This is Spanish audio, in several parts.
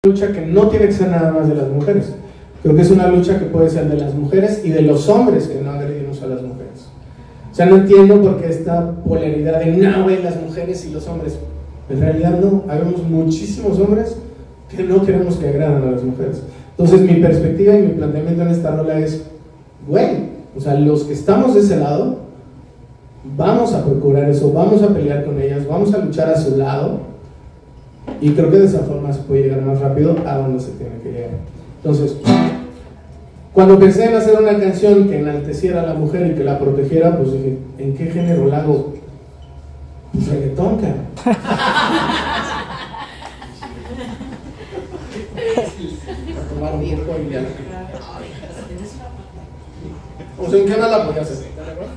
lucha que no tiene que ser nada más de las mujeres. Creo que es una lucha que puede ser de las mujeres y de los hombres que no agredimos a las mujeres. O sea, no entiendo por qué esta polaridad de no, güey, las mujeres y los hombres. En realidad no, habemos muchísimos hombres que no queremos que agradan a las mujeres. Entonces mi perspectiva y mi planteamiento en esta rola es, güey, o sea, los que estamos de ese lado, vamos a procurar eso, vamos a pelear con ellas, vamos a luchar a su lado, y creo que de esa forma se puede llegar más rápido a donde se tiene que llegar. Entonces, cuando pensé en hacer una canción que enalteciera a la mujer y que la protegiera, pues dije, ¿en qué género la hago? Pues reggaetón, cara. O sea, ¿en qué más la podías hacer?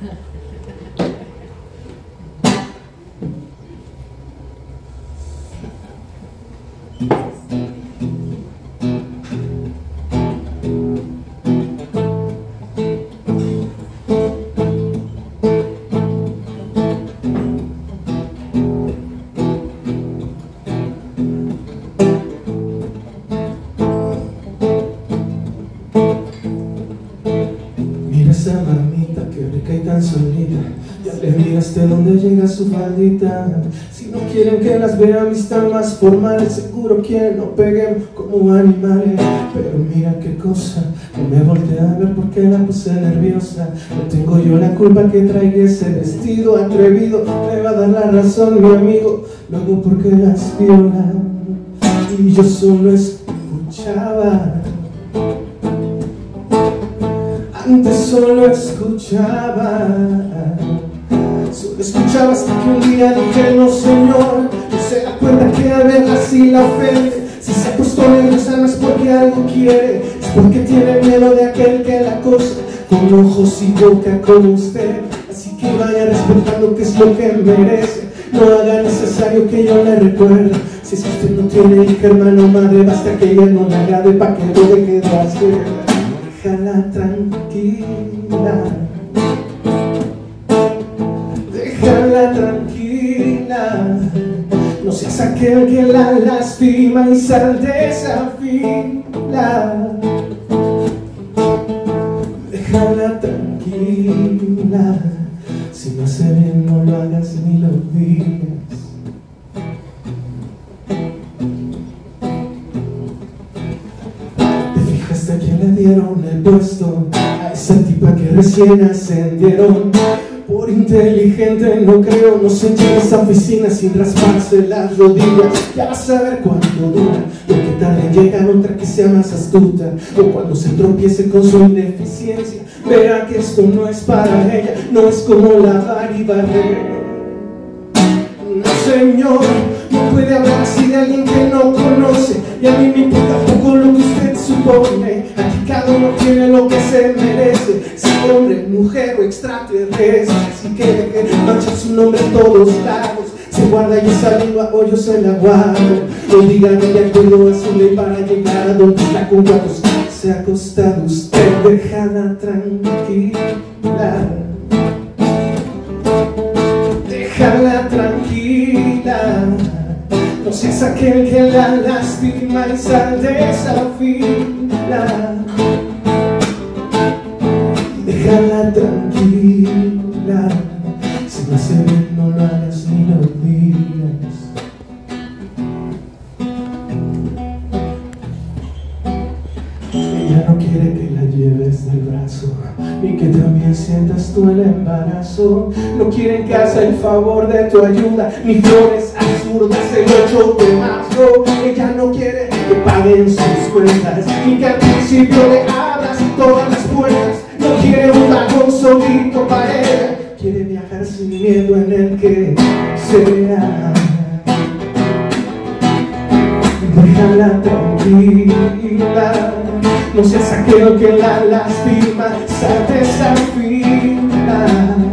Esa mamita que rica y tan solita, ya le miraste dónde llega su faldita. Si no quieren que las vean vistan más formales, seguro quieren no peguen como animales. Pero mira qué cosa, no me volteé a ver porque la puse nerviosa. No tengo yo la culpa que traiga ese vestido atrevido, me va a dar la razón mi amigo, luego porque las violan. Y yo solo escuchaba. Antes solo escuchaba hasta que un día dije, no señor, no se da cuenta que a verla así la ofende. Si se ha puesto nerviosa no es porque algo quiere, es porque tiene miedo de aquel que la acosa con ojos y boca como usted. Así que vaya respetando que es lo que merece, no haga necesario que yo le recuerde. Si es que usted no tiene hija, hermano, madre, basta que ella no le agrade pa' que lo deje de hacer. Déjala tranquila, déjala tranquila, no seas aquel que la lastima y sal de esa fila. Déjala tranquila, si no hace bien no lo hagas ni lo digas. ¿A quién le dieron el puesto? A esa tipa que recién ascendieron. Por inteligente no creo, no se entra en esa oficina sin rasparse las rodillas. Ya vas a ver cuánto dura, lo que tarde en llegar otra que sea más astuta. O cuando se tropiece con su ineficiencia, verá que esto no es para ella, no es como lavar y barrer. No señor, no puede hablar así de alguien que no conoce. Y a mí me importa poco lo que usted supone. Aquí cada uno tiene lo que se merece, sea hombre, mujer o extraterrestre. Así que deje manchar su nombre en todos lados. Se guarda y esa lengua o yo se la guardo. No digan de acuerdo a su ley para llegar a donde está con cuantos se ha acostado usted. Déjala tranquila, déjala tranquila, no seas aquel que la lastima y sal de esa fila. Déjala tranquila, si no hace bien no lo hagas ni lo digas. Ella no quiere que la lleves del brazo, ni que también sientas tú el embarazo. No quiere en casa el favor de tu ayuda, ni flores absurdas el 8 de marzo. Ella no quiere que paguen sus cuentas, ni que al principio le abras todas las puertas. No quiere un vagón solito para ella, quiere viajar sin miedo en el que sea. Déjala tranquila, no seas aquel que la lastima, sal de esa fila.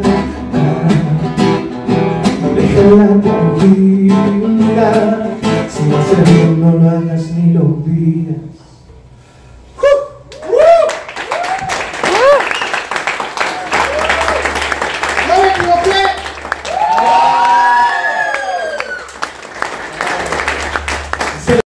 Déjala tranquila, si no hace bien no lo hagas ni lo digas.